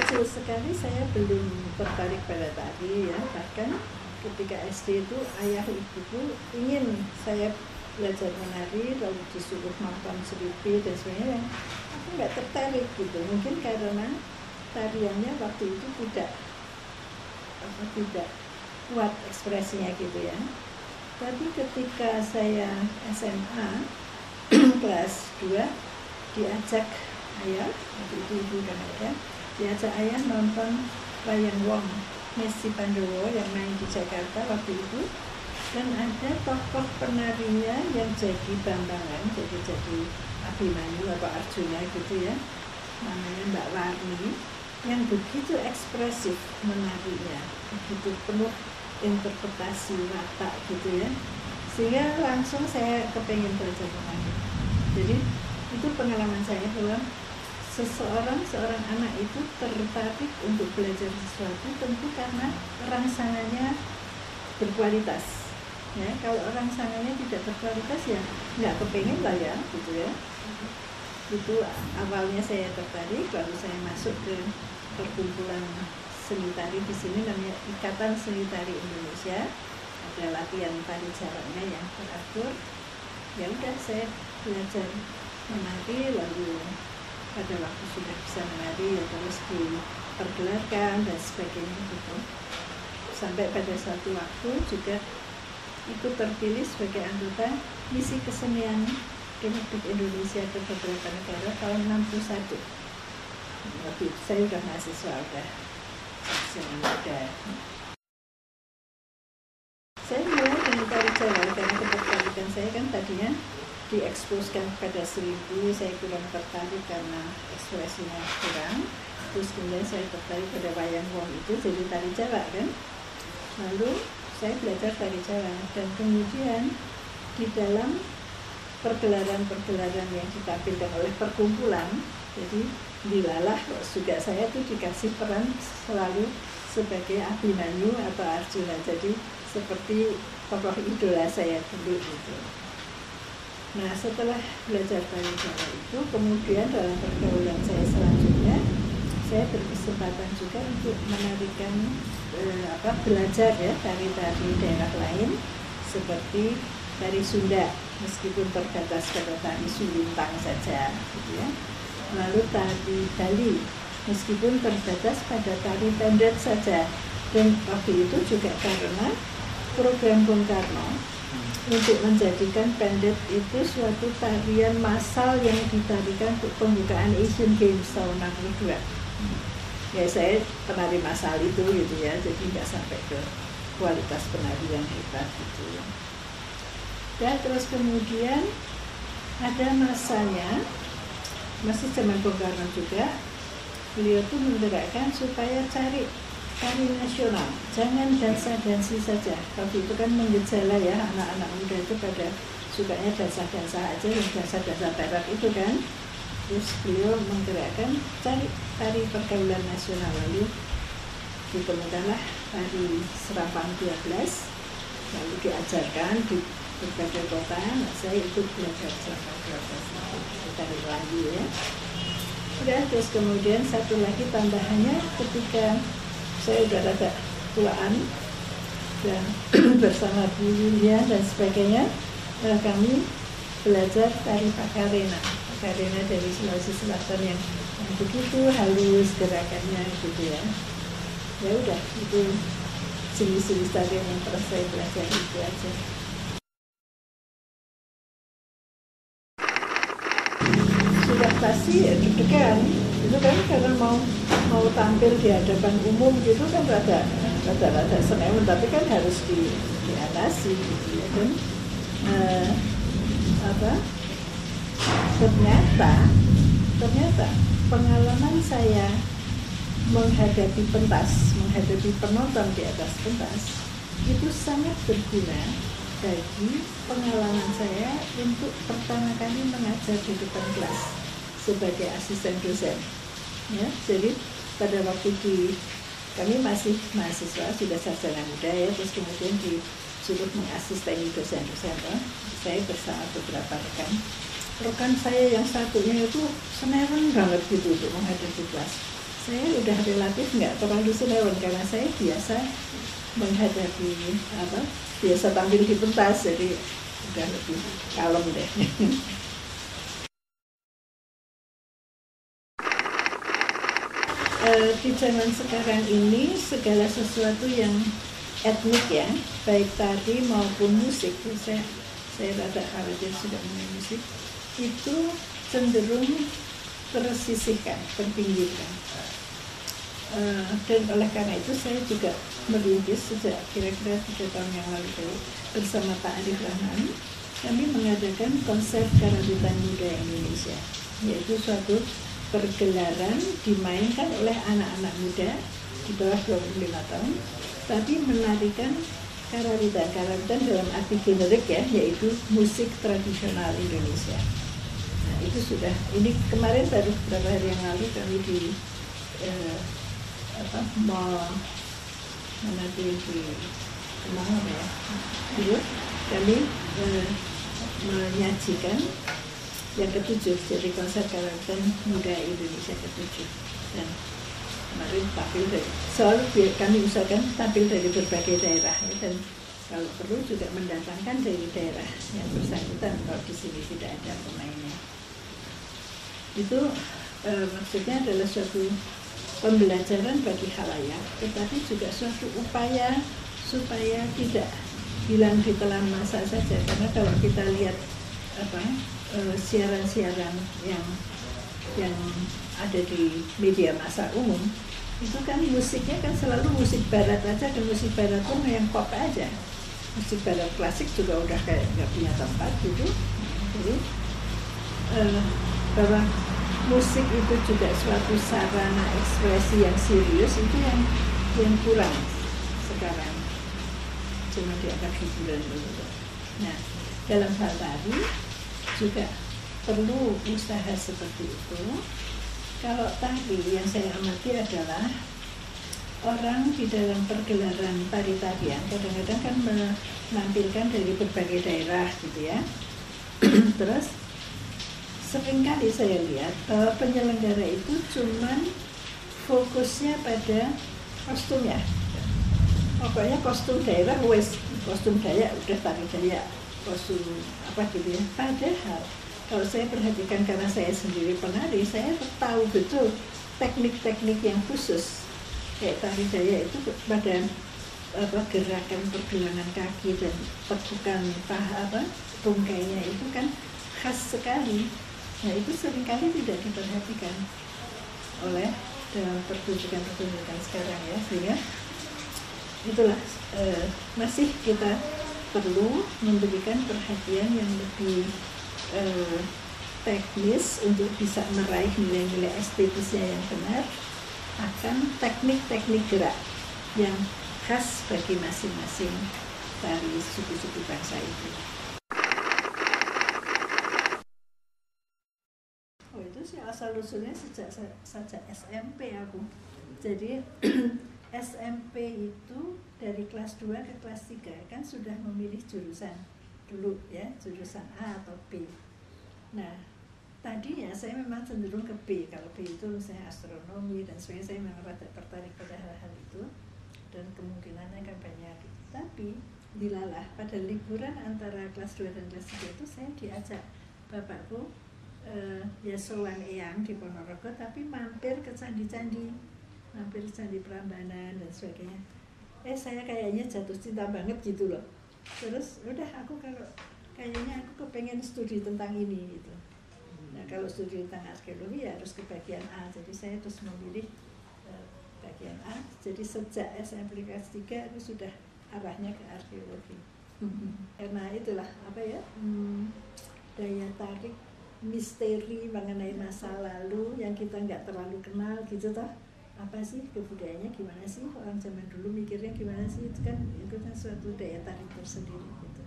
kecil sekali saya belum tertarik pada tari ya, bahkan ketika SD itu ayah ibuku ingin saya belajar menari, lalu disuruh nonton Selipi dan sebagainya, aku nggak tertarik gitu, mungkin karena tariannya waktu itu tidak kuat ekspresinya gitu ya. Tapi ketika saya SMA kelas 2 diajak ayah, waktu itu ibu dan ayah, diajak ayah nonton wayang wong Messi Pandowo yang main di Jakarta waktu itu, dan ada tokoh penarinya yang jadi bambangan, jadi Abimanyu atau Arjuna gitu ya, namanya Mbak Warni, yang begitu ekspresif menarinya, begitu penuh interpretasi watak gitu ya, sehingga langsung saya kepengen belajar menari. Jadi itu pengalaman saya bahwa seorang anak itu tertarik untuk belajar sesuatu tentu karena rangsangannya berkualitas ya. Kalau rangsangannya tidak berkualitas ya nggak kepengen lah ya gitu ya. Itu awalnya saya tertarik, lalu saya masuk ke perkumpulan seni tari di sini, namanya Ikatan Seni Tari Indonesia. Ada latihan tari jaraknya yang teratur. Ya udah saya belajar menari, lalu pada waktu sudah bisa menari ya terus dipergelarkan dan sebagainya gitu. Sampai pada suatu waktu juga ikut terpilih sebagai anggota misi kesenian Republik Indonesia ke beberapa negara tahun 61. Waktu itu saya udah mahasiswa, udah muda. Saya mulai dengan tari Jawa karena ketertarikan saya kan tadinya dieksposkan pada Selipi, saya kurang tertarik karena ekspresinya kurang. Terus kemudian saya tertarik pada wayang wong itu, jadi tari Jawa kan. Lalu saya belajar tari Jawa dan kemudian di dalam pergelaran-pergelaran yang ditampilkan oleh perkumpulan, jadi dilalah juga saya tuh dikasih peran selalu sebagai Abimanyu atau Arjuna, jadi seperti tokoh idola saya dulu gitu. Nah setelah belajar tari Jawa itu, kemudian dalam pergaulan saya selanjutnya, saya berkesempatan juga untuk menarikan belajar ya tari-tari daerah lain seperti tari Sunda, meskipun terbatas pada tari Sulintang saja gitu ya. Lalu tari Bali, meskipun terbatas pada tari pendet saja. Dan waktu itu juga karena program Bung Karno untuk menjadikan pendet itu suatu tarian massal yang ditarikan untuk pembukaan Asian Games tahun 62. Ya saya penari massal itu gitu ya, jadi nggak sampai ke kualitas penari yang hebat gitu ya. Dan terus kemudian ada masanya, masih zaman Bung Karno juga, beliau tuh menggerakkan supaya cari tari nasional, jangan dansa-dansi saja. Waktu itu kan menggejala ya, anak-anak muda itu pada sukanya dansa-dansa aja, yang dansa-dansa barat itu kan. Terus beliau menggerakkan cari tari pergaulan nasional, lalu ditemukanlah tari Serapang 12, lalu diajarkan di berbagai kota. Nah, saya ikut belajar Serapang 12 tari Melayu ya. Udah, terus kemudian satu lagi tambahannya ketika saya udah rada tuaan dan bersama Bu Yulia dan sebagainya, kami belajar tari Pakarena dari Sulawesi Selatan yang begitu halus gerakannya gitu ya. Ya udah, itu jenis-jenis tari yang pernah saya belajar itu aja. Sudah pasti ya deg-degan itu kan, karena mau tampil di hadapan umum gitu kan rada senewan, tapi kan harus diatasi gitu ya kan. Ternyata pengalaman saya menghadapi penonton di atas pentas itu sangat berguna bagi pengalaman saya untuk pertama kali mengajar di depan kelas sebagai asisten dosen. Ya, jadi pada waktu kami masih mahasiswa, sudah sarjana muda ya, terus kemudian disuruh mengasisteni dosen-dosen. Saya bersama beberapa rekan saya yang satunya itu senewan banget gitu untuk menghadapi kelas. saya udah relatif nggak terlalu senewan karena saya biasa menghadapi biasa tampil di pentas, jadi udah lebih kalem deh. Di zaman sekarang ini segala sesuatu yang etnik ya, baik tari maupun musik, saya rada khawatir sudah mulai musik, itu cenderung tersisihkan, terpinggirkan. Dan oleh karena itu saya juga merintis sejak kira-kira 3 tahun yang lalu bersama Pak Arif Rahman, kami mengadakan konser karawitan muda Indonesia, yaitu suatu pergelaran dimainkan oleh anak-anak muda di bawah 25 tahun, tapi menarikan karawitan dalam arti generik ya, yaitu musik tradisional Indonesia. Nah itu sudah, ini kemarin baru beberapa hari yang lalu kami di mall mana di Kemang ya, itu kami menyajikan yang ke-7, jadi konser karawitan muda Indonesia ke-7. Dan kemarin tampil selalu kami usahakan tampil dari berbagai daerah ya, dan kalau perlu juga mendatangkan dari daerah yang bersangkutan kalau di sini tidak ada pemainnya. Itu maksudnya adalah suatu pembelajaran bagi khalayak, tetapi juga suatu upaya supaya tidak hilang di telan masa saja, karena kalau kita lihat siaran-siaran yang ada di media massa umum itu kan musiknya kan selalu musik barat aja, dan musik barat pun yang pop aja, musik barat klasik juga udah kayak nggak punya tempat gitu. Jadi bahwa musik itu juga suatu sarana ekspresi yang serius itu yang kurang sekarang, cuma dianggap hiburan gitu. Nah dalam hal tadi juga perlu usaha seperti itu. Kalau tadi yang saya amati adalah orang di dalam pergelaran tari-tarian kadang-kadang kan menampilkan dari berbagai daerah gitu ya. Terus seringkali saya lihat bahwa penyelenggara itu cuman fokusnya pada kostumnya. Pokoknya kostum daerah, kostum Dayak udah tari Dayak, kostum apa gitu ya. Padahal kalau saya perhatikan, karena saya sendiri penari, saya tahu betul teknik-teknik yang khusus kayak tari Dayak itu pada gerakan pergelangan kaki dan tekukan tungkainya itu kan khas sekali. Nah itu seringkali tidak diperhatikan oleh dalam pertunjukan sekarang ya, sehingga itulah masih kita perlu memberikan perhatian yang lebih teknis untuk bisa meraih nilai-nilai estetisnya yang benar akan teknik-teknik gerak yang khas bagi masing-masing tari suku-suku bangsa itu. Oh itu sih asal-usulnya sejak SMP aku. Jadi SMP itu dari kelas 2 ke kelas 3 kan sudah memilih jurusan dulu ya, jurusan A atau B. Nah tadinya saya memang cenderung ke B, kalau B itu misalnya astronomi dan sebagainya, saya memang tertarik pada hal-hal itu dan kemungkinannya kan banyak. Tapi dilalah pada liburan antara kelas 2 dan kelas 3 itu saya diajak bapakku ya sowan eyang di Ponorogo, tapi mampir ke candi-candi, mampir ke Candi Prambanan dan sebagainya. Saya kayaknya jatuh cinta banget gitu loh. Terus udah aku kalau kayaknya aku kepengen studi tentang ini gitu. Nah kalau studi tentang arkeologi ya harus ke bagian A, jadi saya terus memilih bagian A. Jadi sejak SMP kelas 3 aku sudah arahnya ke arkeologi. Karena itulah daya tarik misteri mengenai masa lalu yang kita nggak terlalu kenal gitu toh. Apa sih kebudayaannya, gimana sih orang zaman dulu mikirnya gimana sih, itu kan suatu daya tarik tersendiri gitu.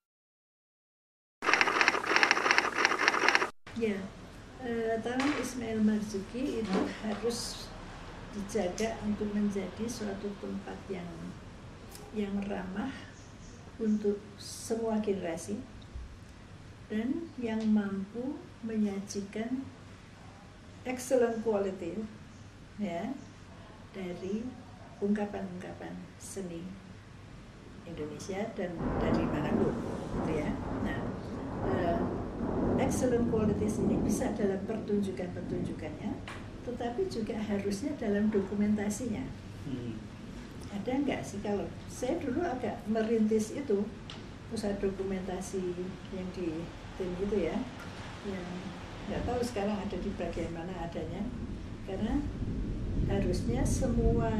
Ya, Taman Ismail Marzuki itu harus dijaga untuk menjadi suatu tempat yang ramah untuk semua generasi dan yang mampu menyajikan excellent quality ya dari ungkapan-ungkapan seni Indonesia dan dari manapun, gitu ya. Nah, excellent qualities ini bisa dalam pertunjukan-pertunjukannya, tetapi juga harusnya dalam dokumentasinya. Ada nggak sih, kalau saya dulu agak merintis itu pusat dokumentasi yang di tim itu ya, yang nggak tahu sekarang ada di bagian mana adanya, karena harusnya semua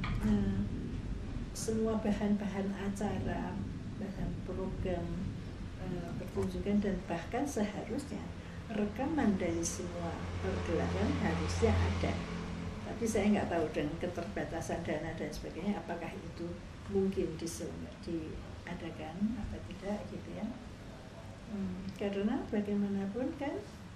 bahan-bahan acara, bahan program pertunjukan, dan bahkan seharusnya rekaman dari semua pergelaran harusnya ada. Tapi saya nggak tahu dengan keterbatasan dana dan sebagainya apakah itu mungkin diadakan apa tidak, gitu ya. Karena bagaimanapun kan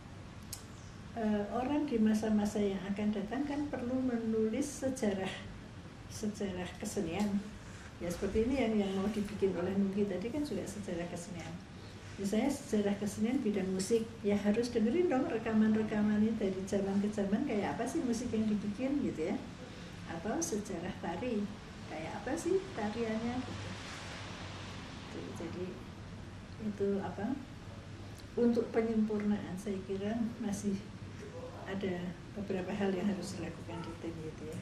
orang di masa-masa yang akan datang kan perlu menulis sejarah kesenian. Ya seperti ini yang mau dibikin oleh Nugi tadi kan juga sejarah kesenian. Misalnya sejarah kesenian bidang musik, ya harus dengerin dong rekaman-rekamannya dari zaman ke zaman, kayak apa sih musik yang dibikin, gitu ya. Atau sejarah tari, kayak apa sih tariannya, gitu. Jadi itu apa? Untuk penyempurnaan saya kira masih ada beberapa hal yang harus dilakukan di tim, gitu ya.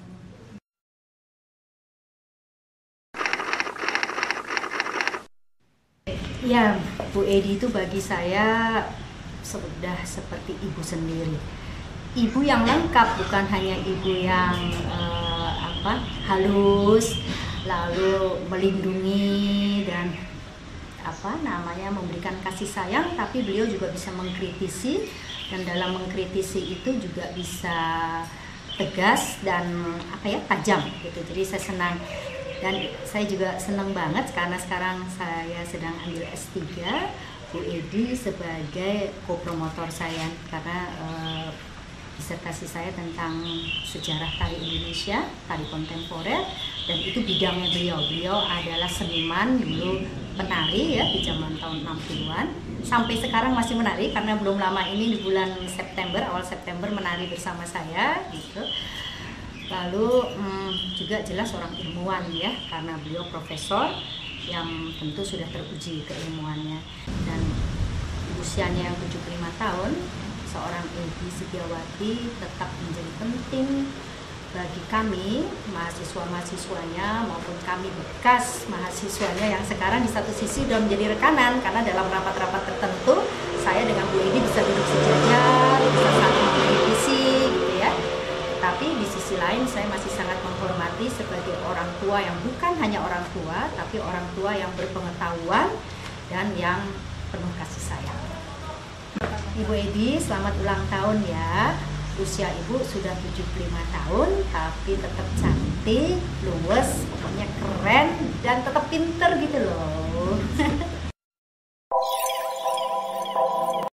Ya, Bu Edi itu bagi saya sudah seperti ibu sendiri. Ibu yang lengkap, bukan hanya ibu yang halus, lalu melindungi dan memberikan kasih sayang, tapi beliau juga bisa mengkritisi, dan dalam mengkritisi itu juga bisa tegas dan tajam gitu. Jadi saya senang. Dan saya juga senang banget karena sekarang saya sedang ambil S3, Bu Edi sebagai co-promotor saya, karena disertasi saya tentang sejarah tari Indonesia, tari kontemporer, dan itu bidangnya beliau. Beliau adalah seniman, dulu penari ya di zaman tahun 60-an, sampai sekarang masih menari karena belum lama ini di bulan September, awal September menari bersama saya gitu. Lalu juga jelas seorang ilmuwan ya, karena beliau profesor yang tentu sudah teruji keilmuannya. Dan usianya yang 75 tahun, seorang Edi Setiawati tetap menjadi penting bagi kami, mahasiswa-mahasiswanya maupun kami bekas mahasiswanya yang sekarang di satu sisi sudah menjadi rekanan, karena dalam rapat-rapat tertentu saya dengan Bu Edi bisa duduk sejajar, bisa saling mengkritisi gitu ya. Tapi di sisi lain saya masih sangat menghormati sebagai orang tua yang bukan hanya orang tua, tapi orang tua yang berpengetahuan dan yang penuh kasih sayang. Ibu Edi, selamat ulang tahun ya. Usia Ibu sudah 75 tahun, tapi tetap cantik, luwes, pokoknya keren, dan tetap pinter gitu loh.